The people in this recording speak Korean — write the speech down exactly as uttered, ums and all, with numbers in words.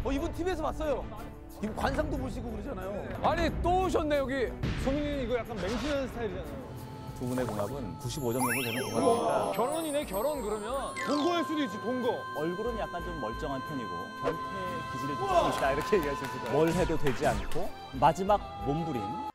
어, 이분 티비에서 봤어요. 이분 관상도 보시고 그러잖아요. 아니 또 오셨네 여기. 소민이는 이거 약간 맹신하는 스타일이잖아요. 두 분의 궁합은 구십오 점 정도 되는 궁합입니다. 결혼이네 결혼 그러면. 동거일 수도 있지 동거. 얼굴은 약간 좀 멀쩡한 편이고 변태 기질을 좀 있다 이렇게 얘기하실 수 있어요. 뭘 해도 되지 않고 마지막 몸부림